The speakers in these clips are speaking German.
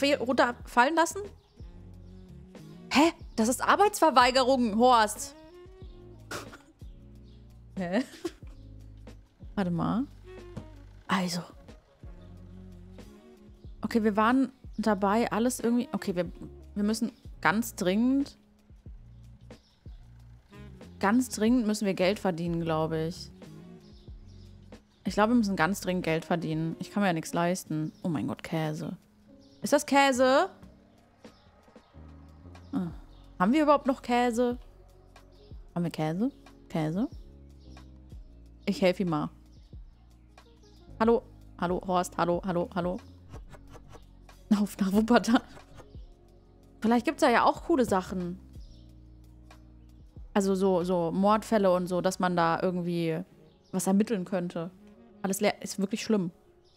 runterfallen lassen? Hä? Das ist Arbeitsverweigerung, Horst. Hä? Warte mal. Also. Okay, wir waren dabei, alles irgendwie... Okay, wir müssen ganz dringend... Ganz dringend müssen wir Geld verdienen, glaube ich. Ich glaube, wir müssen ganz dringend Geld verdienen. Ich kann mir ja nichts leisten. Oh mein Gott, Käse. Ist das Käse? Ah. Haben wir überhaupt noch Käse? Haben wir Käse? Käse? Ich helfe ihm mal. Hallo? Hallo, Horst? Hallo, hallo, hallo? Auf nach Wuppertal. Vielleicht gibt es da ja auch coole Sachen. Also so Mordfälle und so, dass man da irgendwie was ermitteln könnte. Alles leer ist wirklich schlimm.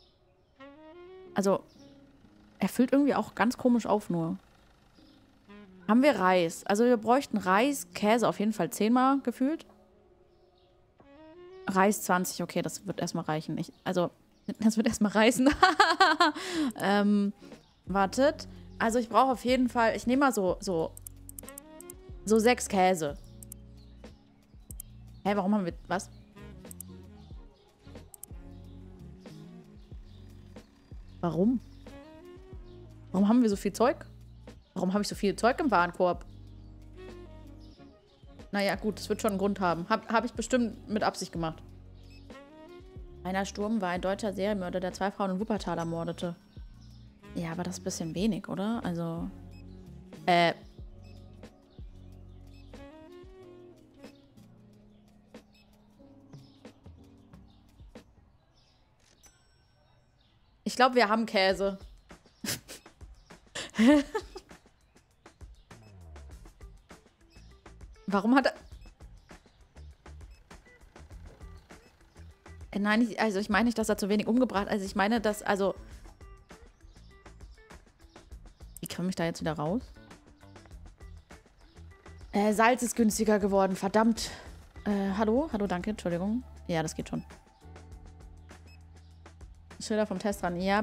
Also, er füllt irgendwie auch ganz komisch auf nur. Haben wir Reis? Also wir bräuchten Reis, Käse auf jeden Fall 10-mal gefühlt. Reis 20, okay, das wird erstmal reichen. Das wird erstmal reißen. Wartet. Also ich brauche auf jeden Fall, ich nehme mal so 6 Käse. Hä, warum haben wir, was? Warum? Warum haben wir so viel Zeug? Warum habe ich so viel Zeug im Warenkorb? Naja, gut, das wird schon einen Grund haben. Hab ich bestimmt mit Absicht gemacht. Rainer Sturm war ein deutscher Serienmörder, der 2 Frauen in Wuppertal ermordete. Ja, aber das ist ein bisschen wenig, oder? Also, ich glaube, wir haben Käse. Warum hat er... Nein, ich meine nicht, dass er zu wenig umgebracht hat. Also ich meine, dass, also... Wie komme ich da jetzt wieder raus? Salz ist günstiger geworden, verdammt. Hallo? Hallo, danke, Entschuldigung. Ja, das geht schon. Schilder vom Test dran, ja.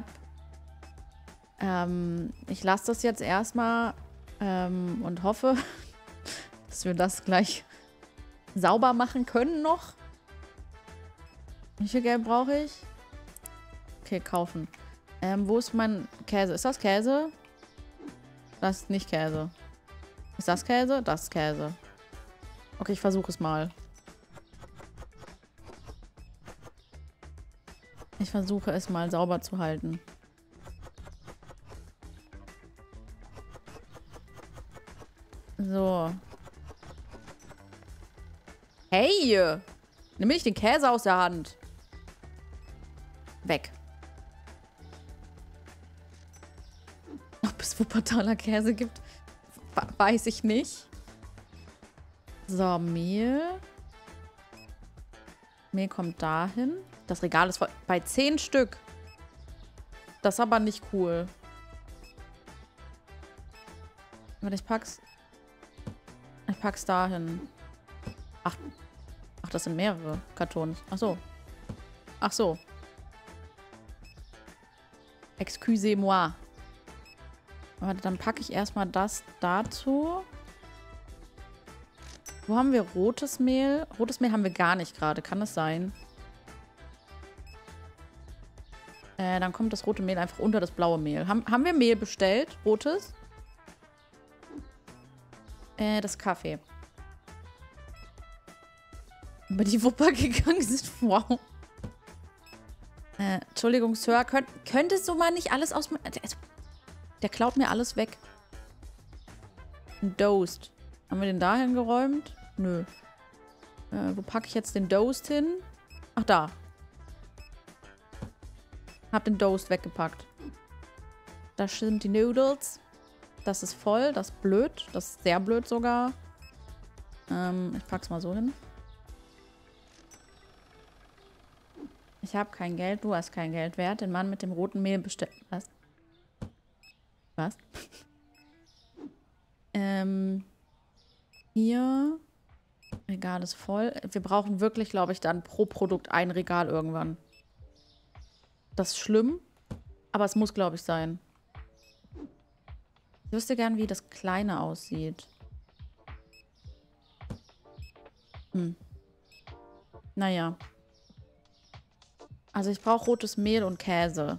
Ich lasse das jetzt erstmal und hoffe, dass wir das gleich sauber machen können noch. Wie viel Geld brauche ich? Okay, kaufen. Wo ist mein Käse? Ist das Käse? Das ist nicht Käse. Ist das Käse? Das ist Käse. Okay, ich versuche es mal. Ich versuche es mal sauber zu halten. So. Hey! Nimm mir nicht den Käse aus der Hand. Weg. Ob es Wuppertaler Käse gibt, weiß ich nicht. So, Mehl. Mehl kommt dahin. Das Regal ist voll. Bei 10 Stück. Das ist aber nicht cool. Warte, ich pack's dahin. Ach, das sind mehrere Kartons. Ach so. Ach so. Excusez-moi. Warte, dann packe ich erstmal das dazu. Wo haben wir rotes Mehl? Rotes Mehl haben wir gar nicht gerade. Kann das sein? Dann kommt das rote Mehl einfach unter das blaue Mehl. Haben wir Mehl bestellt? Rotes? Das Kaffee. Über die Wupper gegangen sind. Wow. Entschuldigung, Sir. Könntest du mal nicht alles aus... Der klaut mir alles weg. Ein Doast. Haben wir den dahin geräumt? Nö. Wo packe ich jetzt den Doast hin? Ach, da. Hab den Doast weggepackt. Da sind die Noodles. Das ist voll. Das ist blöd. Das ist sehr blöd sogar. Ich pack's mal so hin. Ich habe kein Geld. Du hast kein Geld wert. Den Mann mit dem roten Mehl bestellt. Was? Was? Hier. Regal ist voll. Wir brauchen wirklich, glaube ich, dann pro Produkt ein Regal irgendwann. Das ist schlimm. Aber es muss, glaube ich, sein. Ich wüsste gern, wie das Kleine aussieht. Naja. Also ich brauche rotes Mehl und Käse.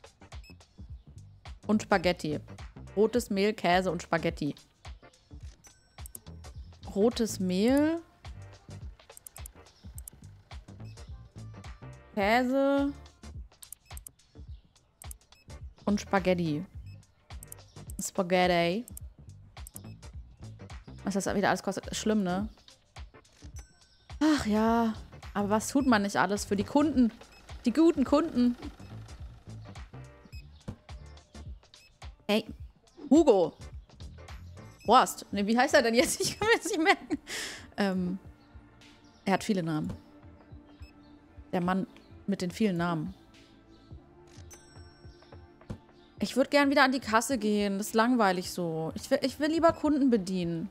Und Spaghetti. Rotes Mehl, Käse und Spaghetti. Rotes Mehl. Käse. Und Spaghetti. Spaghetti. Was das wieder alles kostet, ist schlimm, ne? Ach ja. Aber was tut man nicht alles für die Kunden? Die guten Kunden. Ey, Hugo. Horst. Ne, wie heißt er denn jetzt? Ich kann mir das nicht merken. Er hat viele Namen. Der Mann mit den vielen Namen. Ich würde gern wieder an die Kasse gehen. Das ist langweilig so. Ich will lieber Kunden bedienen.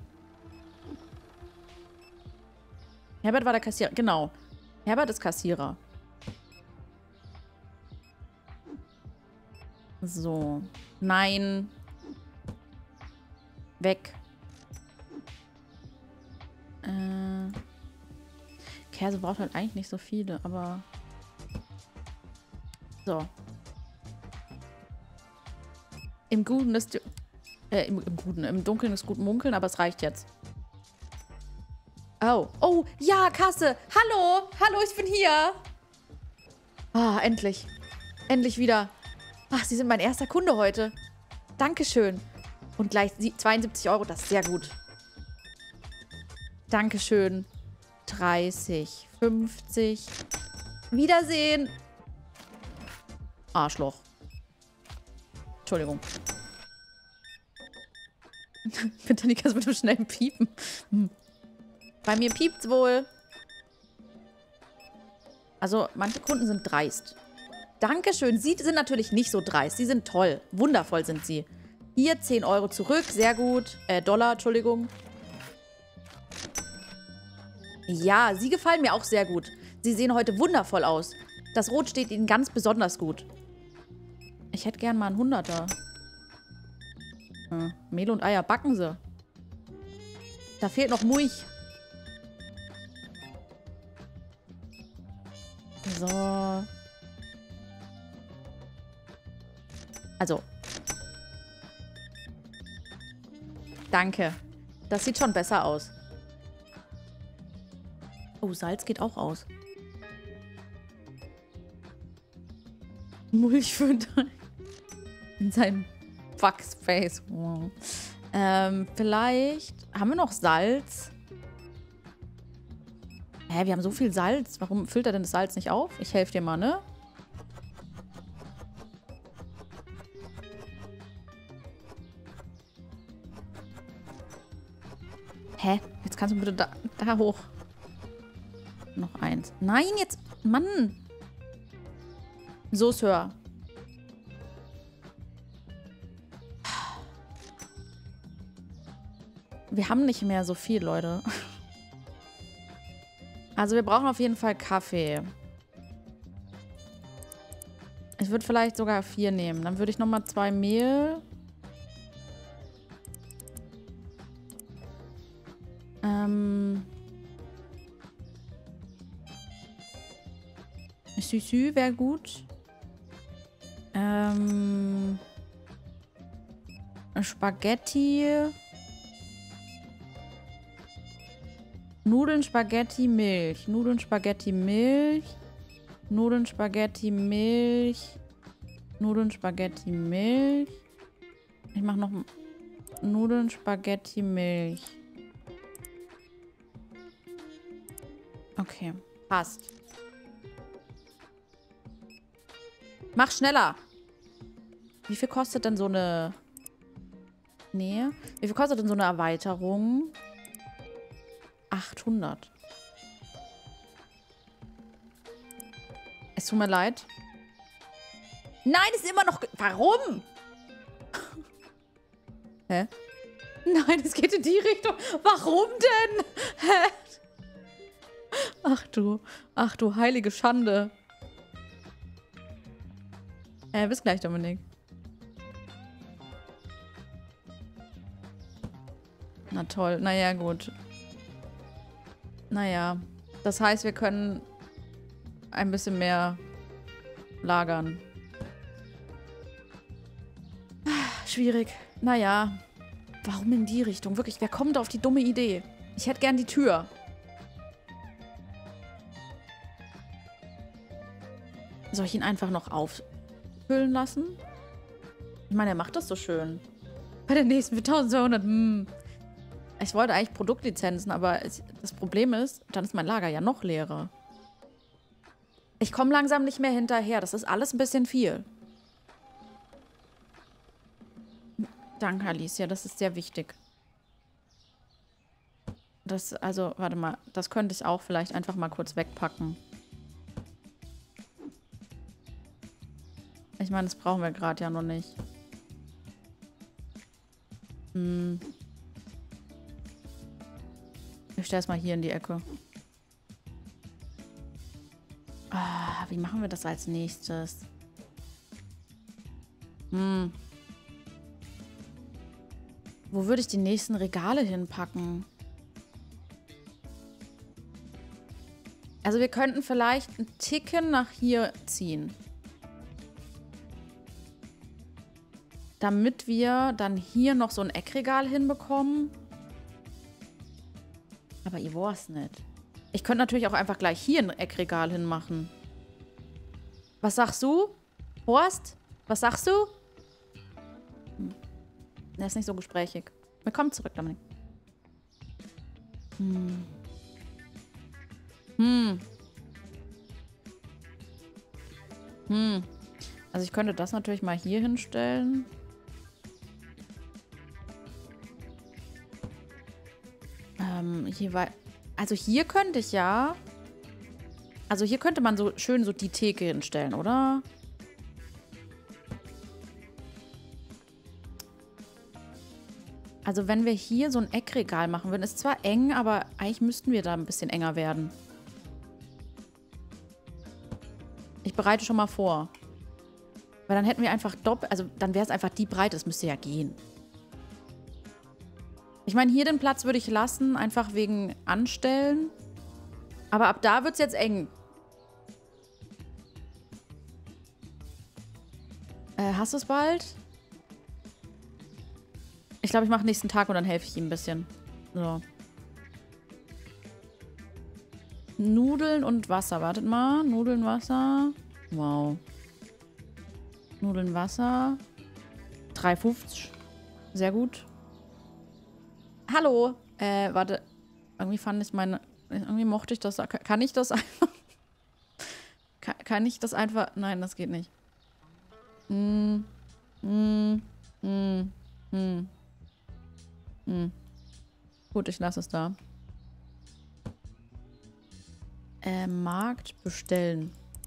Herbert war der Kassierer. Genau. Herbert ist Kassierer. So. Nein. Weg. Käse braucht halt eigentlich nicht so viele, aber... So. Im Guten ist... im Dunkeln ist gut munkeln, aber es reicht jetzt. Oh. Oh, ja, Kasse. Hallo. Hallo, ich bin hier. Ah, endlich. Endlich wieder. Ach, Sie sind mein erster Kunde heute. Dankeschön. Und gleich 72 €, das ist sehr gut. Dankeschön. 30, 50. Wiedersehen. Arschloch. Entschuldigung. Bitte nicht mit dem schnellen Piepen. Bei mir piept's wohl. Also, manche Kunden sind dreist. Dankeschön. Sie sind natürlich nicht so dreist. Sie sind toll. Wundervoll sind sie. Hier 10 € zurück. Sehr gut. Dollar, Entschuldigung. Ja, Sie gefallen mir auch sehr gut. Sie sehen heute wundervoll aus. Das Rot steht Ihnen ganz besonders gut. Ich hätte gern mal einen 100er. Mehl und Eier backen Sie. Da fehlt noch Mulch. So. Also. Danke. Das sieht schon besser aus. Oh, Salz geht auch aus. Mulch füttern. In seinem Fuckspace. Wow. Vielleicht... Haben wir noch Salz? Hä, wir haben so viel Salz. Warum füllt er denn das Salz nicht auf? Ich helfe dir mal, ne? Hä? Jetzt kannst du bitte da hoch. Noch eins. Nein, jetzt... Mann! So, Sir. Wir haben nicht mehr so viel, Leute. Also wir brauchen auf jeden Fall Kaffee. Ich würde vielleicht sogar 4 nehmen. Dann würde ich nochmal 2 Mehl. Süßü wäre gut. Spaghetti. Nudeln, Spaghetti, Milch. Nudeln, Spaghetti, Milch. Nudeln, Spaghetti, Milch. Nudeln, Spaghetti, Milch. Ich mache noch Nudeln, Spaghetti, Milch. Okay, passt. Mach schneller. Wie viel kostet denn so eine... Nee. Wie viel kostet denn so eine Erweiterung? 800. Es tut mir leid. Nein, es ist immer noch... Warum? Hä? Nein, es geht in die Richtung. Warum denn? Hä? Ach du heilige Schande. Bis gleich, Dominik. Na toll. Naja, gut. Naja. Das heißt, wir können ein bisschen mehr lagern. Schwierig. Naja. Warum in die Richtung? Wirklich, wer kommt auf die dumme Idee? Ich hätte gern die Tür. Soll ich ihn einfach noch auffüllen lassen? Ich meine, er macht das so schön. Bei der nächsten für 1200. Ich wollte eigentlich Produktlizenzen, aber das Problem ist, dann ist mein Lager ja noch leerer. Ich komme langsam nicht mehr hinterher. Das ist alles ein bisschen viel. Danke, Alicia. Das ist sehr wichtig. Das, also, warte mal. Das könnte ich auch vielleicht einfach mal kurz wegpacken. Ich meine, das brauchen wir gerade ja noch nicht. Ich stelle es mal hier in die Ecke. Ah, wie machen wir das als nächstes? Wo würde ich die nächsten Regale hinpacken? Also wir könnten vielleicht einen Ticken nach hier ziehen. Damit wir dann hier noch so ein Eckregal hinbekommen. Aber ich weiß nicht. Ich könnte natürlich auch einfach gleich hier ein Eckregal hinmachen. Was sagst du? Horst? Was sagst du? Er ist nicht so gesprächig. Willkommen zurück, Dominik. Also ich könnte das natürlich mal hier hinstellen. Also hier könnte ich ja... Also hier könnte man so schön so die Theke hinstellen, oder? Also wenn wir hier so ein Eckregal machen würden, ist zwar eng, aber eigentlich müssten wir da ein bisschen enger werden. Ich bereite schon mal vor. Weil dann hätten wir einfach also dann wäre es einfach die Breite, das müsste ja gehen. Ich meine, hier den Platz würde ich lassen, einfach wegen Anstellen. Aber ab da wird es jetzt eng. Hast du es bald? Ich glaube, ich mache nächsten Tag und dann helfe ich ihm ein bisschen. So. Nudeln und Wasser. Wartet mal. Nudeln, Wasser. Wow. Nudeln, Wasser. 3,50. Sehr gut. Hallo. Warte. Irgendwie fand ich meine... Irgendwie mochte ich das... Kann ich das einfach... Kann ich das einfach... Nein, das geht nicht. Gut, ich lasse es da. Markt bestellen.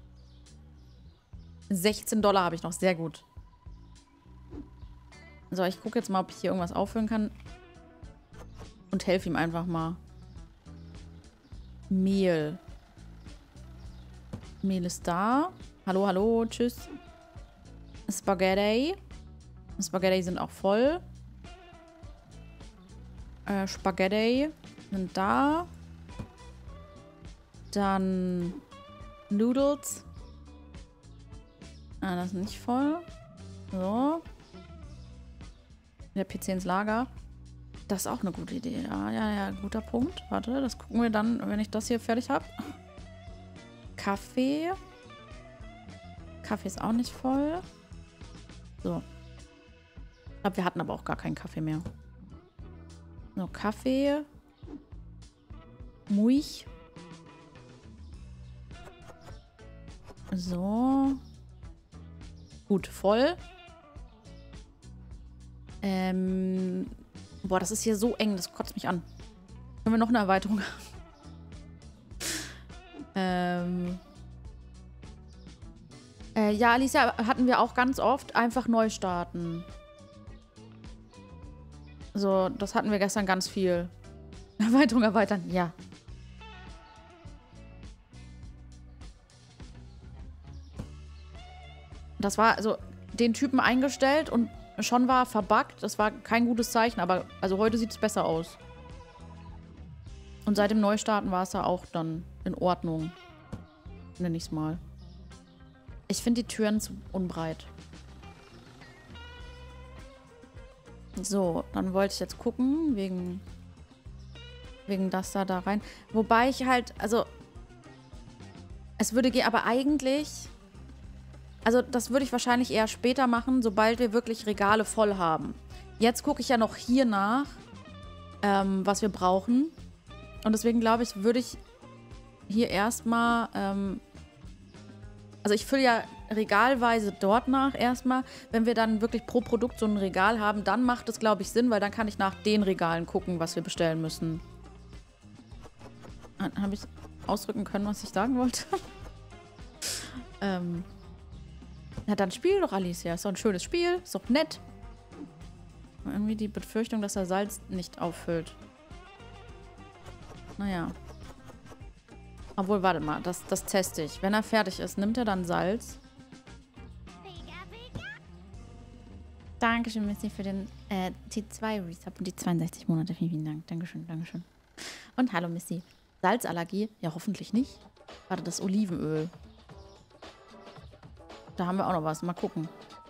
16 $ habe ich noch. Sehr gut. So, ich gucke jetzt mal, ob ich hier irgendwas auffüllen kann. Und helfe ihm einfach mal. Mehl. Mehl ist da. Hallo, hallo, tschüss. Spaghetti. Spaghetti sind auch voll. Spaghetti sind da. Dann Noodles. Ah, das ist nicht voll. So. Der PC ins Lager. Das ist auch eine gute Idee. Ja, ja, ja, guter Punkt. Warte, das gucken wir dann, wenn ich das hier fertig habe. Kaffee. Kaffee ist auch nicht voll. So. Ich glaube, wir hatten aber auch gar keinen Kaffee mehr. So, Kaffee. Milch. So. Gut, voll. Boah, das ist hier so eng, das kotzt mich an. Können wir noch eine Erweiterung haben? Ja, Alicia, hatten wir auch ganz oft. Einfach neu starten. So, das hatten wir gestern ganz viel. Erweiterung erweitern, ja. Das war also den Typen eingestellt und schon war verbuggt. Das war kein gutes Zeichen, aber also heute sieht es besser aus. Und seit dem Neustarten war es ja auch dann in Ordnung. Nenne ich es mal. Ich finde die Türen zu unbreit. So, dann wollte ich jetzt gucken, wegen das da rein. Wobei ich halt, also, es würde gehen, aber eigentlich, also das würde ich wahrscheinlich eher später machen, sobald wir wirklich Regale voll haben. Jetzt gucke ich ja noch hier nach, was wir brauchen. Und deswegen glaube ich, würde ich hier erstmal, also ich fülle ja regalweise dort nach erstmal. Wenn wir dann wirklich pro Produkt so ein Regal haben, dann macht es, glaube ich, Sinn, weil dann kann ich nach den Regalen gucken, was wir bestellen müssen. Habe ich ausdrücken können, was ich sagen wollte? Na dann spiel doch, Alicia. Ist doch ein schönes Spiel. Ist doch nett. Irgendwie die Befürchtung, dass er Salz nicht auffüllt. Naja. Obwohl, warte mal. Das teste ich. Wenn er fertig ist, nimmt er dann Salz. Dankeschön, Missy, für den T2-Resub und die 62 Monate. Vielen, vielen Dank. Dankeschön, Dankeschön. Und hallo, Missy. Salzallergie? Ja, hoffentlich nicht. Warte, das Olivenöl. Da haben wir auch noch was. Mal gucken.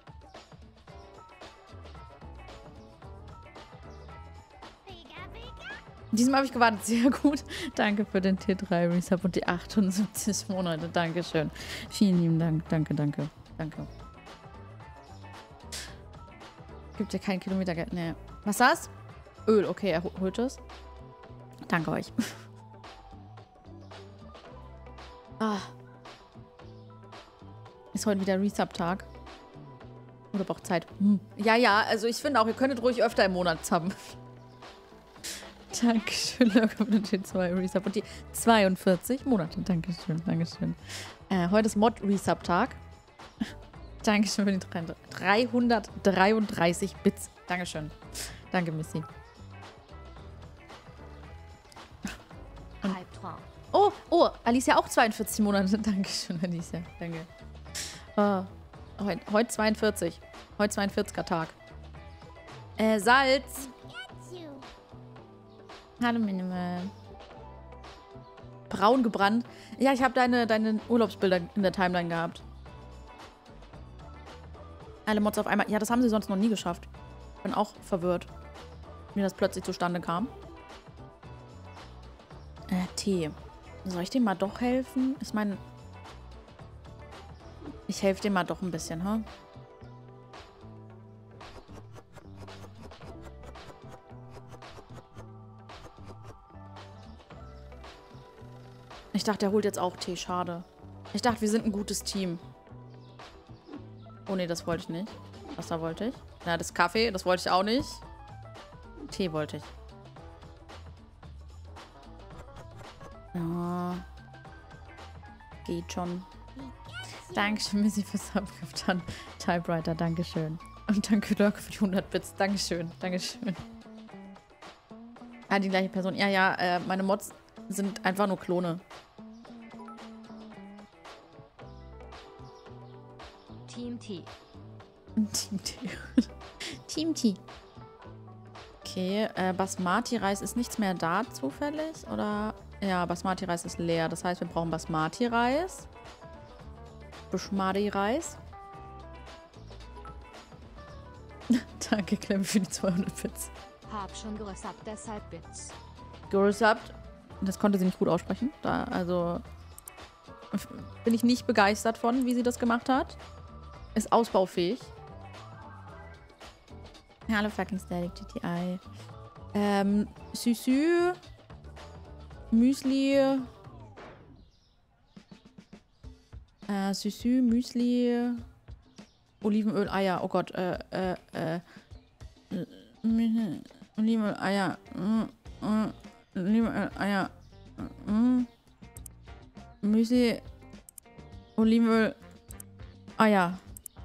Diesmal habe ich gewartet. Sehr gut. Danke für den T3-Resub und die 78 Monate. Dankeschön. Vielen lieben Dank. Danke, danke. Danke. Gibt ja kein Kilometergeld. Nee. Was ist das? Öl. Okay, er holt es. Danke euch. Ah. Ist heute wieder Resub-Tag. Oder braucht Zeit? Ja, ja, also ich finde auch, ihr könntet ruhig öfter im Monat haben. Dankeschön, locker für den T2-Resub und die 42 Monate. Dankeschön, Dankeschön. Heute ist Mod-Resub-Tag. Dankeschön für die 333 Bits. Dankeschön. Danke, Missy. Oh, Alicia auch 42 Monate. Dankeschön, Alicia. Danke. Heute 42. Heute 42er Tag. Salz. Hallo, Minimal. Braun gebrannt. Ja, ich habe deine Urlaubsbilder in der Timeline gehabt. Alle Mods auf einmal. Ja, das haben sie sonst noch nie geschafft. Bin auch verwirrt, wie das plötzlich zustande kam. Tee. Soll ich dem mal doch helfen? Ich meine, ich helfe dem mal doch ein bisschen, ha? Ich dachte, er holt jetzt auch Tee. Schade. Ich dachte, wir sind ein gutes Team. Oh nee, das wollte ich nicht. Was da wollte ich? Na, das Kaffee, das wollte ich auch nicht. Tee wollte ich. Ja. Geht schon. Dankeschön, Missy, fürs Abgiften. Typewriter, Dankeschön. Und danke, Dirk, für die 100 Bits. Dankeschön, Dankeschön. Ah, die gleiche Person. Ja, ja, meine Mods sind einfach nur Klone. Team T. Team T. Team T. Okay, Basmati-Reis ist nichts mehr da zufällig? Oder? Ja, Basmati-Reis ist leer. Das heißt, wir brauchen Basmati-Reis. Basmati-Reis. Danke, Clem, für die 200 Bits. Hab schon gerüstet, deshalb Bits. Gerüstet. Das konnte sie nicht gut aussprechen. Also bin ich nicht begeistert von, wie sie das gemacht hat. Ist ausbaufähig. Hallo fucking Static GTI. Süßü. Müsli. Süßü, Müsli. Olivenöl, Eier. Oh Gott. Olivenöl, Eier. Olivenöl, Eier. Müsli. Olivenöl, Eier.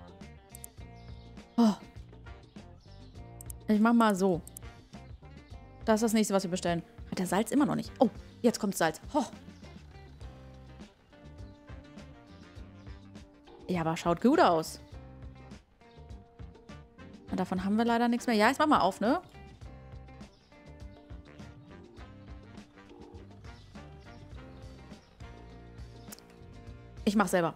Oh. Ich mach mal so. Das ist das nächste, was wir bestellen. Hat der Salz immer noch nicht? Oh, jetzt kommt Salz. Oh. Ja, aber schaut gut aus. Und davon haben wir leider nichts mehr. Ja, jetzt mach mal auf, ne? Ich mach selber.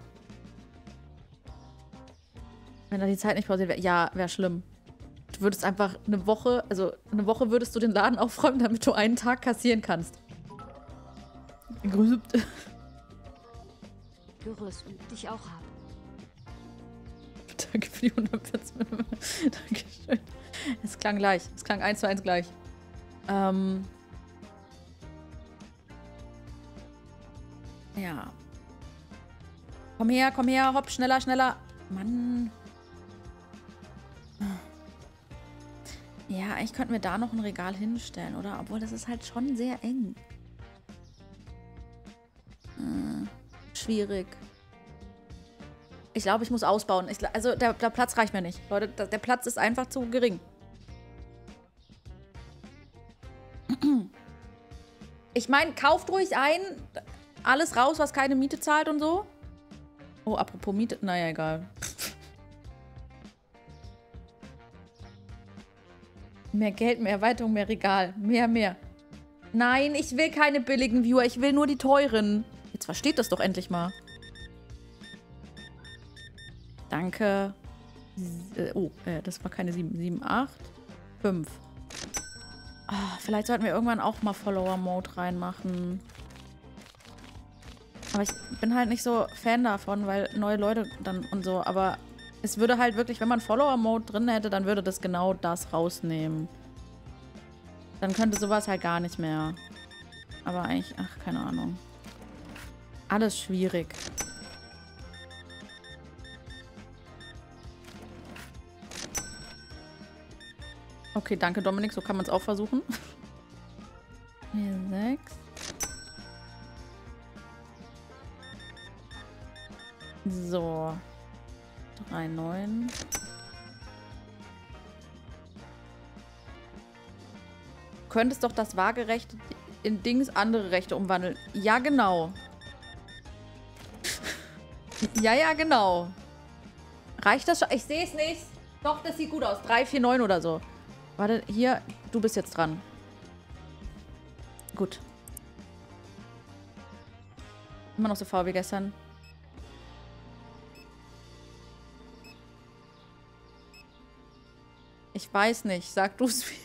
Wenn da die Zeit nicht pausiert wäre. Ja, wäre schlimm. Du würdest einfach eine Woche würdest du den Laden aufräumen, damit du einen Tag kassieren kannst. Gerüst übt dich auch ab. Danke für die 140 Minuten. Dankeschön. Es klang gleich. Es klang 1:1 gleich. Ja. Komm her, hopp, schneller, schneller. Mann. Ja, eigentlich könnten wir da noch ein Regal hinstellen, oder? Obwohl, das ist halt schon sehr eng. Schwierig. Ich glaube, ich muss ausbauen. Also, der Platz reicht mir nicht. Leute, der Platz ist einfach zu gering. Ich meine, kauft ruhig ein. Alles raus, was keine Miete zahlt und so. Oh, apropos Miete. Naja, egal. Mehr Geld, mehr Erweiterung, mehr Regal. Mehr. Nein, ich will keine billigen Viewer. Ich will nur die teuren. Jetzt versteht das doch endlich mal. Danke. Das war keine 7. 7, 8, 5. Oh, vielleicht sollten wir irgendwann auch mal Follower-Mode reinmachen. Aber ich bin halt nicht so Fan davon, weil neue Leute dann und so. Aber es würde halt wirklich, wenn man Follower-Mode drin hätte, dann würde das genau das rausnehmen. Dann könnte sowas halt gar nicht mehr. Aber eigentlich, ach, keine Ahnung. Alles schwierig. Okay, danke Dominik, so kann man es auch versuchen. Hier 6. So. 3, 9. Du könntest doch das Waagerecht in Dings andere Rechte umwandeln. Ja, genau. Ja, genau. Reicht das schon? Ich sehe es nicht. Doch, das sieht gut aus. 3, 4, 9 oder so. Warte, hier. Du bist jetzt dran. Gut. Immer noch so faul wie gestern. Ich weiß nicht. Sag du es mir.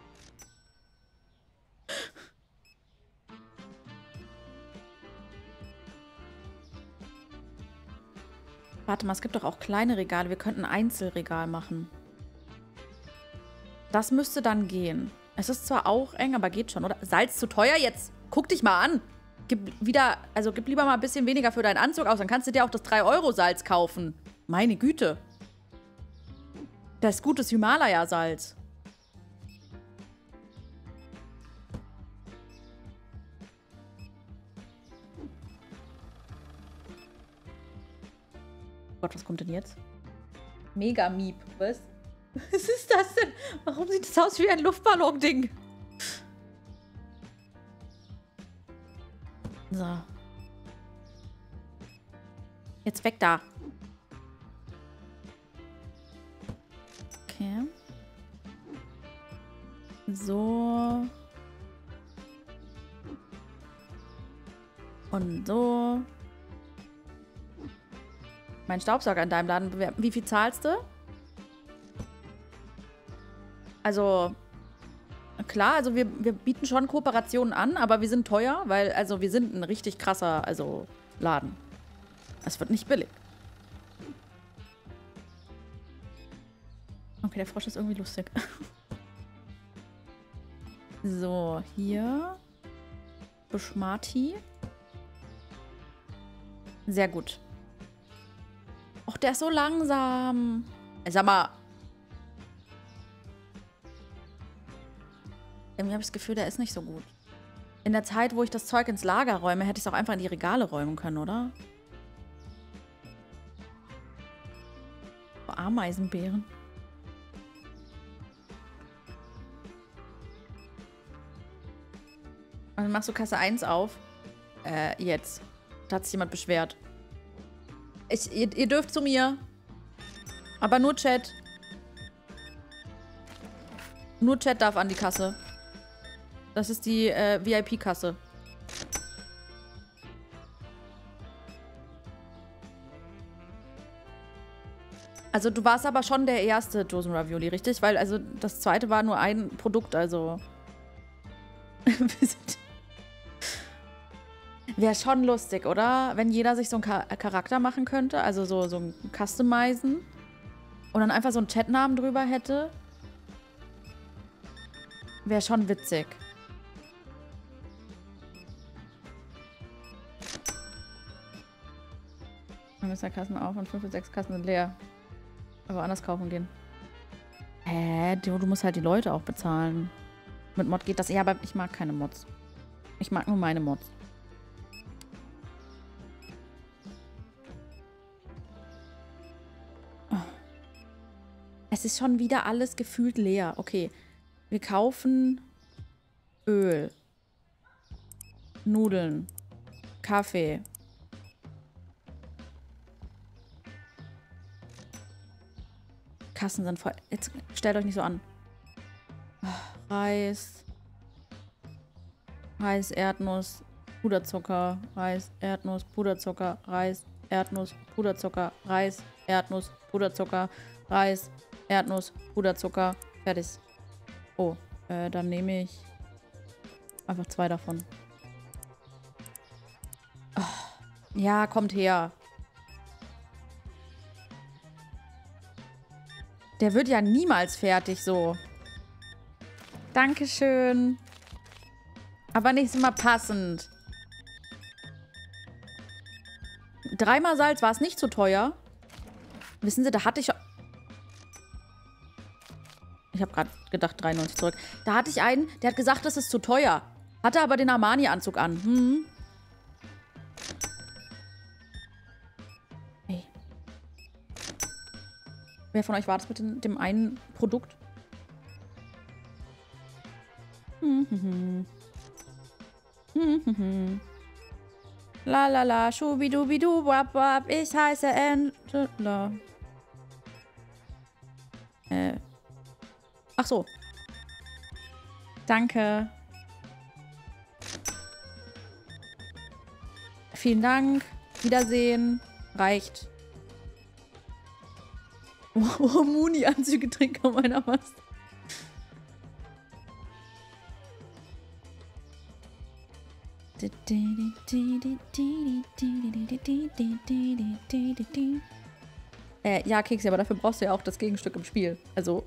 Warte mal, es gibt doch auch kleine Regale. Wir könnten ein Einzelregal machen. Das müsste dann gehen. Es ist zwar auch eng, aber geht schon, oder? Salz zu teuer? Jetzt guck dich mal an. Gib lieber mal ein bisschen weniger für deinen Anzug aus. Dann kannst du dir auch das 3-Euro-Salz kaufen. Meine Güte. Das ist gutes Himalaya-Salz. Oh Gott, was kommt denn jetzt? Mega Miep. Was? Was ist das denn? Warum sieht das aus wie ein Luftballon-Ding? So. Jetzt weg da. Okay. So. Und so. Mein Staubsauger in deinem Laden. Wie viel zahlst du? Also, klar, also wir bieten schon Kooperationen an, aber wir sind teuer, weil, also wir sind ein richtig krasser, Laden. Es wird nicht billig. Okay, der Frosch ist irgendwie lustig. So, hier. Buschmarti. Sehr gut. Och, der ist so langsam. Sag mal. Irgendwie habe ich das Gefühl, der ist nicht so gut. In der Zeit, wo ich das Zeug ins Lager räume, hätte ich es auch einfach in die Regale räumen können, oder? Oh, Ameisenbären. Und dann machst du Kasse 1 auf. Jetzt. Da hat sich jemand beschwert. Ihr dürft zu mir. Aber nur Chat. Nur Chat darf an die Kasse. Das ist die VIP-Kasse. Also du warst aber schon der erste Dosenravioli, richtig? Weil also das zweite war nur ein Produkt, also... Wäre schon lustig, oder? Wenn jeder sich so einen Charakter machen könnte, also so ein Customizen. Und dann einfach so einen Chatnamen drüber hätte. Wäre schon witzig. Dann müssen Kassen auf und 5 bis 6 Kassen sind leer. Aber anders kaufen gehen. Du musst halt die Leute auch bezahlen. Mit Mod geht das. Ja, aber ich mag keine Mods. Ich mag nur meine Mods. Oh. Es ist schon wieder alles gefühlt leer. Okay. Wir kaufen Öl. Nudeln. Kaffee. Kassen sind voll. Jetzt stellt euch nicht so an. Reis. Reis, Erdnuss, Puderzucker. Reis, Erdnuss, Puderzucker. Reis, Erdnuss, Puderzucker. Reis, Erdnuss, Puderzucker. Reis, Erdnuss, Puderzucker. Fertig. Oh, dann nehme ich einfach 2 davon. Oh, ja, kommt her. Der wird ja niemals fertig so. Dankeschön. Aber nicht immer passend. 3-mal Salz war es nicht zu teuer. Wissen Sie, da hatte ich... Ich habe gerade gedacht 93 zurück. Da hatte ich einen, der hat gesagt, das ist zu teuer. Hatte aber den Armani-Anzug an. Hm. Hey. Wer von euch war das mit dem einen Produkt? La la la, schubidubidu, wap wap, ich heiße Angela. Ach so. Danke. Vielen Dank. Wiedersehen. Reicht. Oh, Muni-Anzüge trinken meiner was. Ja, Keks, aber dafür brauchst du ja auch das Gegenstück im Spiel. Also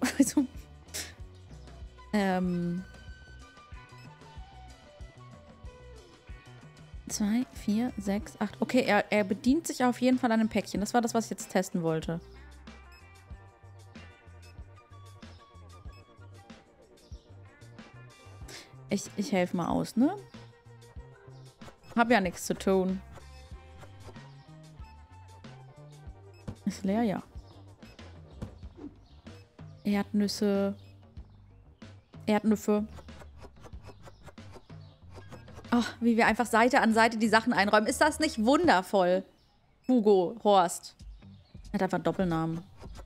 2, 4, 6, 8. Okay, er bedient sich auf jeden Fall an einem Päckchen. Das war das, was ich jetzt testen wollte. Ich helfe mal aus, ne? Hab ja nichts zu tun. Ist leer, ja. Erdnüsse. Erdnüsse. Ach, wie wir einfach Seite an Seite die Sachen einräumen. Ist das nicht wundervoll? Hugo Horst. Er hat einfach einen Doppelnamen.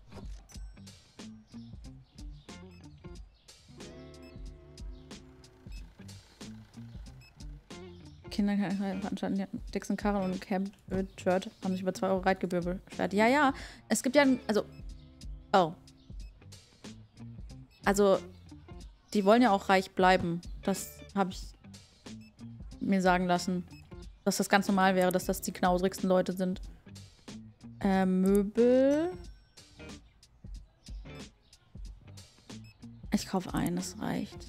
Kinder veranstalten, ja, Dixon Karren und Camp Shirt haben sich über 2 Euro Reitgebühr beschwert. Ja, ja. Es gibt ja, also... Oh. Also, die wollen ja auch reich bleiben. Das habe ich mir sagen lassen. Dass das ganz normal wäre, dass das die knauserigsten Leute sind. Möbel. Ich kaufe ein, das reicht.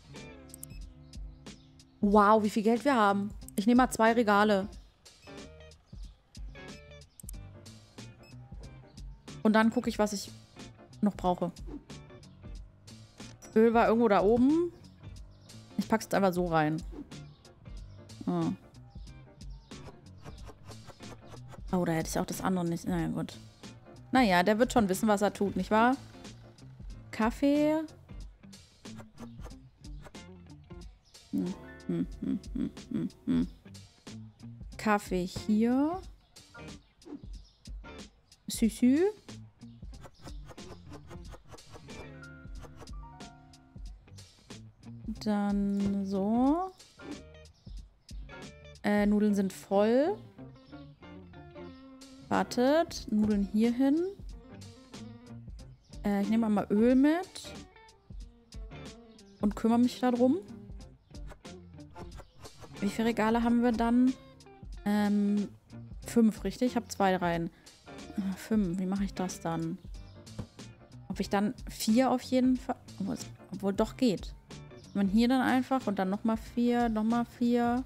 Wow, wie viel Geld wir haben. Ich nehme mal 2 Regale. Und dann gucke ich, was ich noch brauche. Öl war irgendwo da oben. Ich packe es einfach so rein. Oh. Oh, da hätte ich auch das andere nicht. Naja, gut. Naja, der wird schon wissen, was er tut, nicht wahr? Kaffee. Kaffee hier. Süßü. Dann so. Nudeln sind voll. Wartet. Nudeln hier hin. Ich nehme mal Öl mit. Und kümmere mich darum. Wie viele Regale haben wir dann? 5, richtig? Ich habe 2 rein. 5. Wie mache ich das dann? Ob ich dann 4 auf jeden Fall... Obwohl, doch geht. Man hier dann einfach und dann nochmal 4, nochmal 4.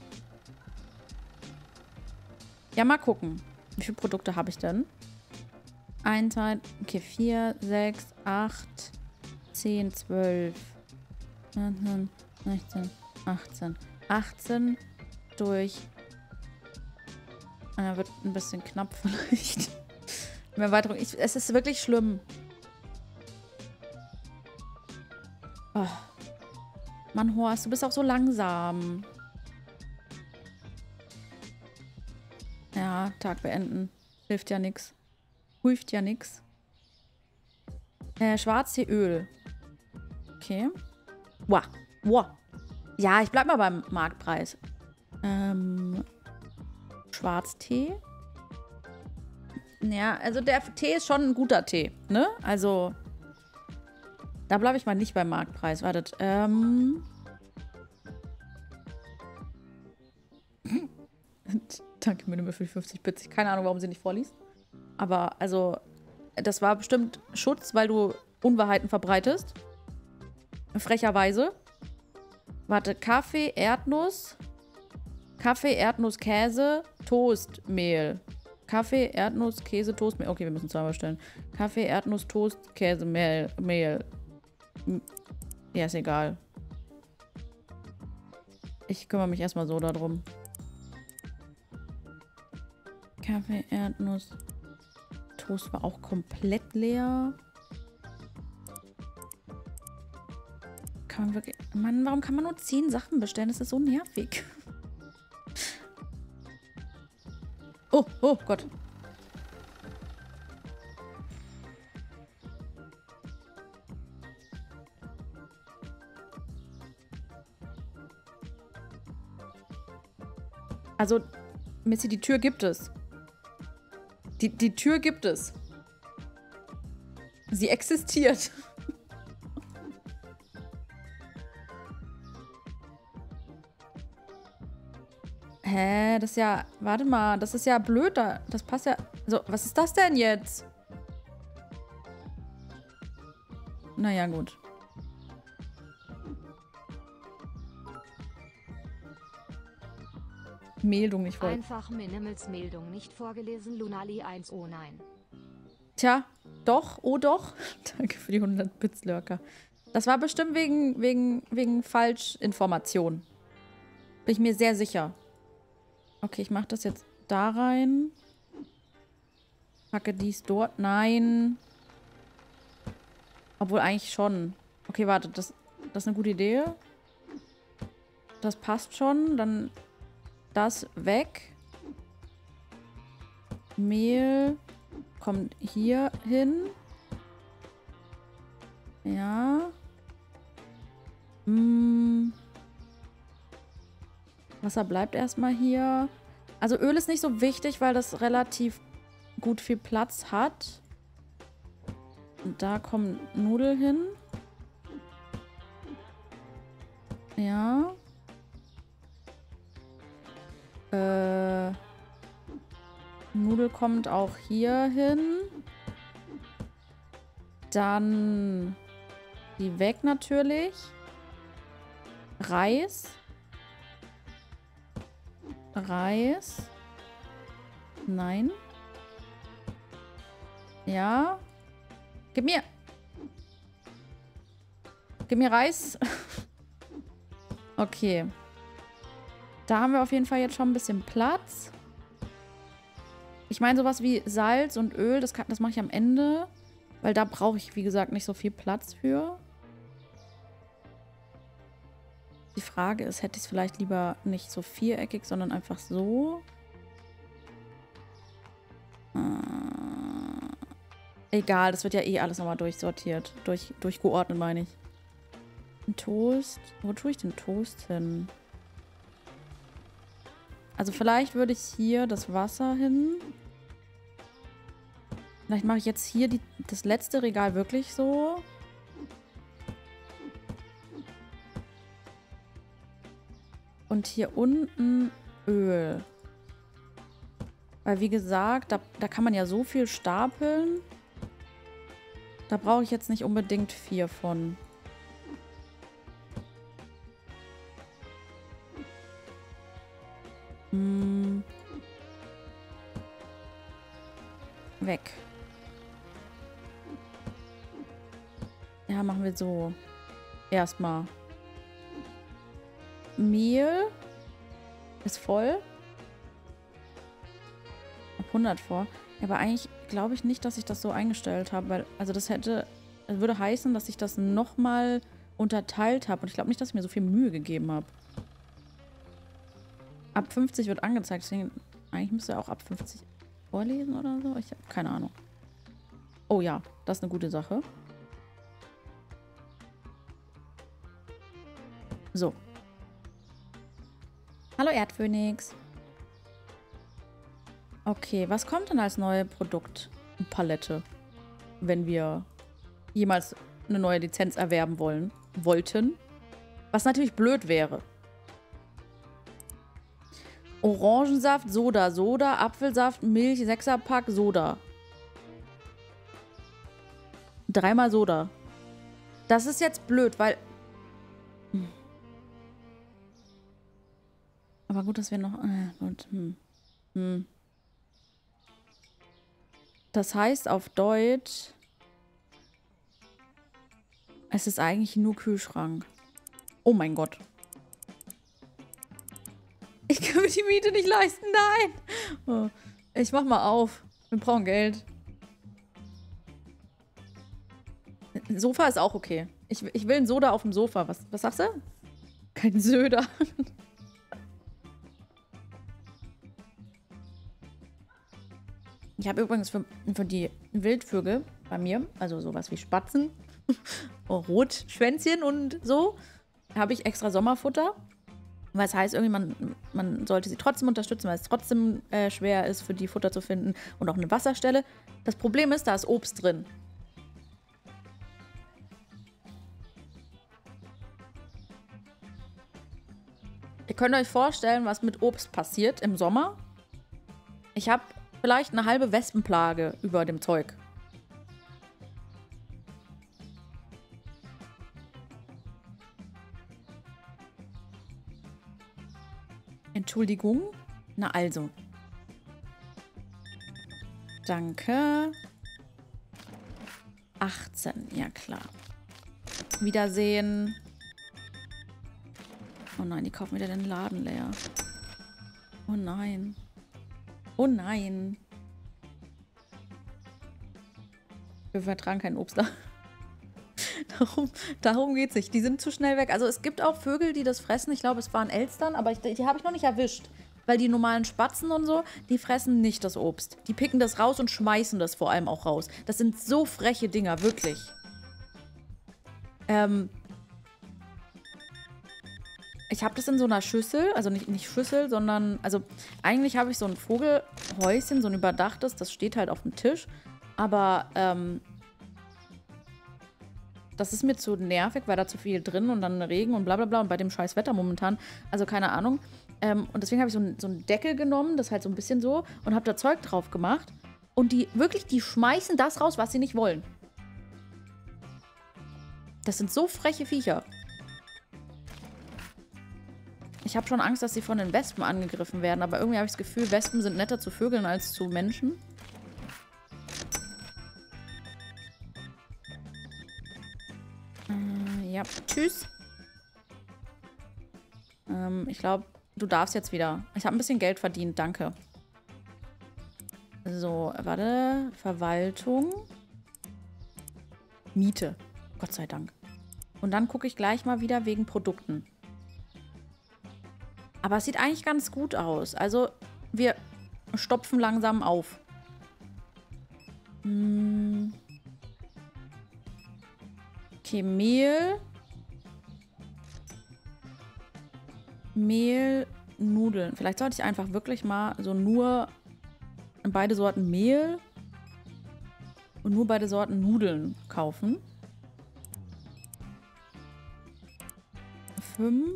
Ja, mal gucken. Wie viele Produkte habe ich denn? 1, 2, okay, 4, 6, 8, 10, 12, 19, 16, 18. 18 durch... wird ein bisschen knapp vielleicht. Mehr Erweiterung. Es ist wirklich schlimm. Oh. Mann, Horst, du bist auch so langsam. Ja, Tag beenden. Hilft ja nix. Hilft ja nix. Schwarzteeöl. Okay. Wow. Wow. Ja, ich bleib mal beim Marktpreis. Schwarztee. Ja, also der Tee ist schon ein guter Tee, ne? Also, da bleibe ich mal nicht beim Marktpreis. Wartet, Danke, Minimum für 50 Bits. Keine Ahnung, warum sie nicht vorliest. Aber, also, das war bestimmt Schutz, weil du Unwahrheiten verbreitest. Frecherweise. Warte, Kaffee, Erdnuss, Käse, Toastmehl. Kaffee, Erdnuss, Käse, Toastmehl. Okay, wir müssen zweimal stellen. Kaffee, Erdnuss, Toast, Käse, Mehl. Ja, ist egal. Ich kümmere mich erstmal so darum. Kaffee, Erdnuss. Toast war auch komplett leer. Kann man wirklich... Mann, warum kann man nur 10 Sachen bestellen? Das ist so nervig. Oh, oh Gott. Also, Missy, die Tür gibt es. Die Tür gibt es. Sie existiert. Hä? Das ist ja... Warte mal, das ist ja blöd. Das passt ja... So, was ist das denn jetzt? Naja, gut. Meldung nicht vorgelesen. Einfach Minimals Meldung nicht vorgelesen. Lunali 1, oh nein. Tja, doch, oh doch. Danke für die 100 Bits Lurker. Das war bestimmt wegen Falschinformation. Bin ich mir sehr sicher. Okay, ich mache das jetzt da rein. Packe dies dort. Nein. Obwohl eigentlich schon. Okay, warte, das ist eine gute Idee. Das passt schon. Dann das weg. Mehl kommt hier hin. Ja. Wasser bleibt erstmal hier. Also Öl ist nicht so wichtig, weil das relativ gut viel Platz hat. Und da kommen Nudeln hin. Ja. Nudel kommt auch hier hin. Dann die weg natürlich. Reis. Nein. Ja. Gib mir Reis. Okay. Da haben wir auf jeden Fall jetzt schon ein bisschen Platz. Ich meine, sowas wie Salz und Öl, das mache ich am Ende. Weil da brauche ich, wie gesagt, nicht so viel Platz für. Die Frage ist, hätte ich es vielleicht lieber nicht so viereckig, sondern einfach so? Egal, das wird ja eh alles nochmal durchsortiert. Durchgeordnet, meine ich. Ein Toast. Wo tue ich den Toast hin? Also vielleicht würde ich hier das Wasser hin Vielleicht mache ich jetzt hier das letzte Regal wirklich so. Und hier unten Öl. Weil wie gesagt, da kann man ja so viel stapeln. Da brauche ich jetzt nicht unbedingt 4 von. Weg. Ja, machen wir so. Erstmal. Mehl ist voll. Ab 100 vor. Ja, aber eigentlich glaube ich nicht, dass ich das so eingestellt habe, weil, also das würde heißen, dass ich das nochmal unterteilt habe. Und ich glaube nicht, dass ich mir so viel Mühe gegeben habe. Ab 50 wird angezeigt, deswegen eigentlich müsste er auch ab 50 vorlesen oder so. Ich habe keine Ahnung. Oh ja, das ist eine gute Sache. So. Hallo Erdphönix. Okay, was kommt denn als neue Produktpalette, wenn wir jemals eine neue Lizenz erwerben wollten? Was natürlich blöd wäre. Orangensaft, Soda, Apfelsaft, Milch, 6er-Pack, Soda. 3-mal Soda. Das ist jetzt blöd, weil... Aber gut, dass wir noch... Gut. Das heißt auf Deutsch... Es ist eigentlich nur Kühlschrank. Oh mein Gott. Ich kann mir die Miete nicht leisten. Nein. Oh, ich mach mal auf. Wir brauchen Geld. Ein Sofa ist auch okay. Ich will ein Soda auf dem Sofa. Was sagst du? Kein Söder. Ich habe übrigens für die Wildvögel bei mir, also sowas wie Spatzen, Rotschwänzchen und so, habe ich extra Sommerfutter. Weil es heißt irgendwie, man sollte sie trotzdem unterstützen, weil es trotzdem schwer ist, für die Futter zu finden und auch eine Wasserstelle. Das Problem ist, da ist Obst drin. Ihr könnt euch vorstellen, was mit Obst passiert im Sommer. Ich habe vielleicht eine halbe Wespenplage über dem Zeug. Entschuldigung. Na also. Danke. 18, ja klar. Wiedersehen. Oh nein, die kaufen wieder den Laden leer. Oh nein. Oh nein. Wir vertragen kein Obst da. Darum geht es nicht. Die sind zu schnell weg. Also es gibt auch Vögel, die das fressen. Ich glaube, es waren Elstern, aber die habe ich noch nicht erwischt. Weil die normalen Spatzen und so, die fressen nicht das Obst. Die picken das raus und schmeißen das vor allem auch raus. Das sind so freche Dinger, wirklich. Ich habe das in so einer Schüssel, also nicht Schüssel, sondern, also eigentlich habe ich so ein Vogelhäuschen, so ein überdachtes, das steht halt auf dem Tisch. Aber, das ist mir zu nervig, weil da zu viel drin und dann Regen und bla bla bla und bei dem scheiß Wetter momentan, also keine Ahnung. Und deswegen habe ich so einen Deckel genommen, das ist halt so ein bisschen so, und habe da Zeug drauf gemacht. Und die schmeißen das raus, was sie nicht wollen. Das sind so freche Viecher. Ich habe schon Angst, dass sie von den Wespen angegriffen werden, aber irgendwie habe ich das Gefühl, Wespen sind netter zu Vögeln als zu Menschen. Ja, tschüss. Ich glaube, du darfst jetzt wieder. Ich habe ein bisschen Geld verdient, danke. So, warte. Verwaltung. Miete. Gott sei Dank. Und dann gucke ich gleich mal wieder wegen Produkten. Aber es sieht eigentlich ganz gut aus. Also, wir stopfen langsam auf. Okay, Mehl. Mehl, Nudeln. Vielleicht sollte ich einfach wirklich mal so nur beide Sorten Mehl Und nur beide Sorten Nudeln kaufen. 5.